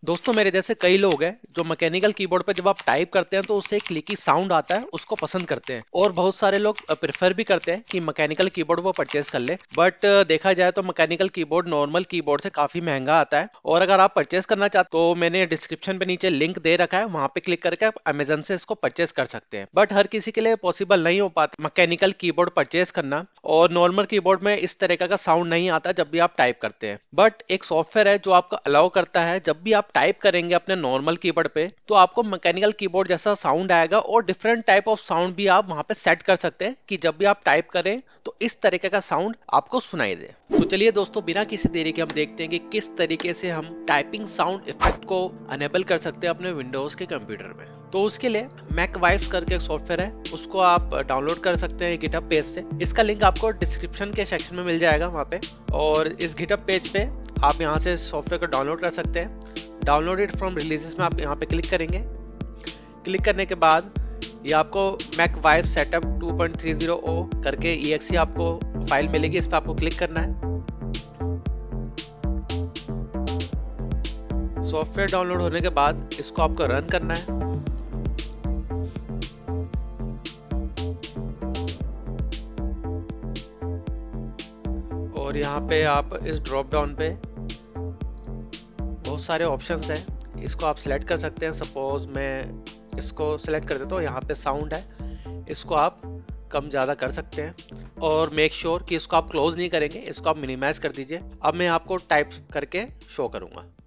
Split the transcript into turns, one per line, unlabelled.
दोस्तों मेरे जैसे कई लोग हैं जो मैकेनिकल कीबोर्ड पे जब आप टाइप करते हैं तो उससे एक क्लिकी साउंड आता है, उसको पसंद करते हैं। और बहुत सारे लोग प्रेफर भी करते हैं कि मैकेनिकल कीबोर्ड वो परचेज कर ले। बट देखा जाए तो मैकेनिकल कीबोर्ड नॉर्मल कीबोर्ड से काफी महंगा आता है। और अगर आप परचेज करना चाहते तो मैंने डिस्क्रिप्शन पे नीचे लिंक दे रखा है, वहां पे क्लिक करके आप अमेजन से इसको परचेज कर सकते हैं। बट हर किसी के लिए पॉसिबल नहीं हो पाता मैकेनिकल कीबोर्ड परचेज करना, और नॉर्मल कीबोर्ड में इस तरीके का साउंड नहीं आता जब भी आप टाइप करते हैं। बट एक सॉफ्टवेयर है जो आपको अलाउ करता है जब भी आप टाइप करेंगे अपने नॉर्मल कीबोर्ड पे तो आपको मैकेनिकल कीबोर्ड जैसा साउंड आएगा, और डिफरेंट टाइप ऑफ साउंड भी आप वहां पे सेट कर सकते हैं कि जब भी आप टाइप करें तो इस तरीके का साउंड आपको सुनाई दे। तो चलिए दोस्तों, बिना किसी देरी के हम देखते हैं कि किस तरीके से हम टाइपिंग साउंड इफेक्ट को अनेबल कर सकते हैं अपने विंडोज के कंप्यूटर में। तो उसके लिए मैक वाइब्स करके एक सॉफ्टवेयर है, उसको आप डाउनलोड कर सकते हैं गिटहब पेज से। इसका लिंक आपको डिस्क्रिप्शन के सेक्शन में मिल जाएगा वहां पे। और इस गिटहब पेज पे आप यहाँ से सॉफ्टवेयर को डाउनलोड कर सकते हैं। डाउनलोड इट फ्रॉम रिलीजेस में आप यहाँ पे क्लिक करेंगे। क्लिक करने के बाद ये आपको मैक वाइब सेटअप 2.30 करके exe आपको फाइल मिलेगी, इस पर आपको क्लिक करना है। सॉफ्टवेयर डाउनलोड होने के बाद इसको आपको रन करना है। और यहाँ पे आप इस ड्रॉप डाउन पे बहुत सारे ऑप्शंस हैं, इसको आप सिलेक्ट कर सकते हैं। सपोज मैं इसको सिलेक्ट कर देता हूँ, यहाँ पे साउंड है, इसको आप कम ज़्यादा कर सकते हैं। और मेक श्योर कि इसको आप क्लोज नहीं करेंगे, इसको आप मिनिमाइज कर दीजिए। अब मैं आपको टाइप करके शो करूँगा।